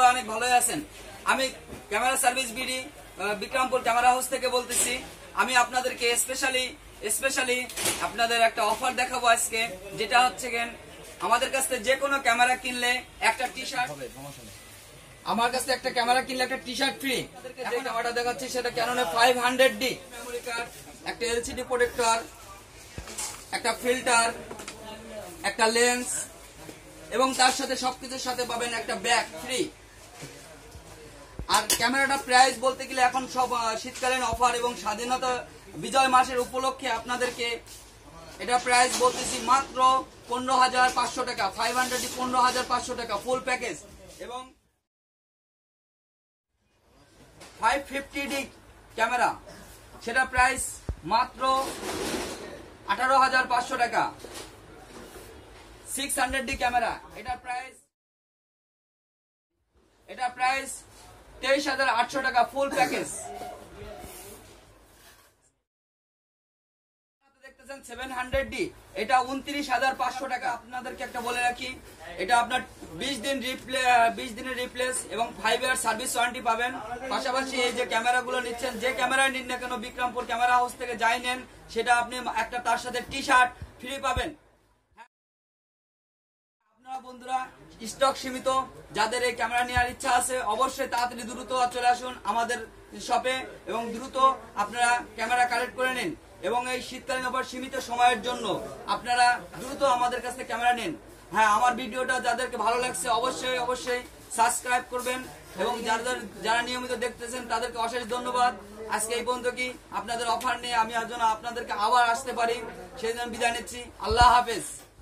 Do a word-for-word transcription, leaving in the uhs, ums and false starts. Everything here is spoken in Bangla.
সবাই অনেক ভালোই আছেন। আমি camera service BD Bikrampur camera house থেকে বলতেছি। আমি আপনাদেরকে স্পেশালি স্পেশালি আপনাদের একটা অফার দেখাবো আজকে, যেটা হচ্ছে গেন আমাদের কাছ থেকে যে কোনো ক্যামেরা কিনলে একটা টি শার্ট আমার কাছে একটা ক্যামেরা কিনলে একটা টি শার্ট ফ্রি। যে ক্যামেরাটা দেখাচ্ছি সেটা ক্যাননের five hundred D memory card, একটা এলসিডি প্রোটেক্টর, একটা ফিল্টার, একটা লেন্স এবং তার সাথে সবকিছুর সাথে পাবেন একটা ব্যাগ ফ্রি। আর ক্যামেরাটা প্রাইস বলতে গেলে এখন সব শীতকালীন অফার এবং স্বাধীনতা বিজয় মাসের উপলক্ষে আপনাদেরকে এটা প্রাইস বলতেছি মাত্র পনেরো হাজার পাঁচশো টাকা। ফাইভ হান্ড্রেড পনেরো হাজার পাঁচশো টাকা ফুল প্যাকেজ। এবং ফাইভ ফিফটি ডি ক্যামেরা সেটা প্রাইস মাত্র আঠারো হাজার পাঁচশো টাকা। সিক্স হান্ড্রেড ডি ক্যামেরা এটা প্রাইস এটা প্রাইস তেইশ হাজার আটশো টাকা ফুল প্যাকেজ। দেখতেছেন সেভেন হান্ড্রেড ডি এটা উনত্রিশ হাজার পাঁচশো টাকা। আপনাদেরকে একটা বলে রাখি, এটা আপনার বিশ দিন রিপ্লে বিশ দিনের রিপ্লেস এবং ফাইভ ইয়ার সার্ভিস ওয়ারেন্টি পাবেন। পাশাপাশি এই যে ক্যামেরাগুলো নিচ্ছেন, যে ক্যামেরা নিন না কেন বিক্রমপুর ক্যামেরা হাউস থেকে যাই নেন, সেটা আপনি একটা তার সাথে টি শার্ট ফ্রি পাবেন। আপনারা বন্ধুরা স্টক সীমিত, যাদের এই ক্যামেরা নেওয়ার ইচ্ছা আছে অবশ্যই তাড়াতাড়ি দ্রুত চলে আসুন আমাদের শপে এবং দ্রুত আপনারা ক্যামেরা কালেক্ট করে নিন। এবং এই শীতকালীন অফার সীমিত সময়ের জন্য আপনারা দ্রুত আমাদের কাছ থেকে ক্যামেরা নিন। হ্যাঁ, আমার ভিডিওটা যাদেরকে ভালো লাগছে অবশ্যই অবশ্যই সাবস্ক্রাইব করবেন এবং যারা যারা নিয়মিত দেখতেছেন তাদেরকে অশেষ ধন্যবাদ। আজকে এই পর্যন্ত কি আপনাদের অফার নিয়ে আমি যেন আপনাদেরকে আবার আসতে পারি সেই জন্য বিদায় নিচ্ছি। আল্লাহ হাফেজ।